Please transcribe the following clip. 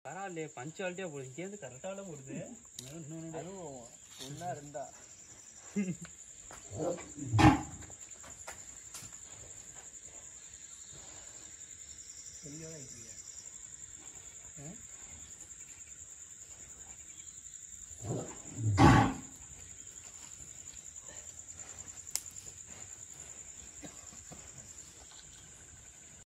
பரவாயில்லையே பஞ்சுவாலிட்டியாக போடுது இங்கேருந்து கரெக்டாக போடுது அதுவும் ஒன்றா இருந்தா தெளிவாக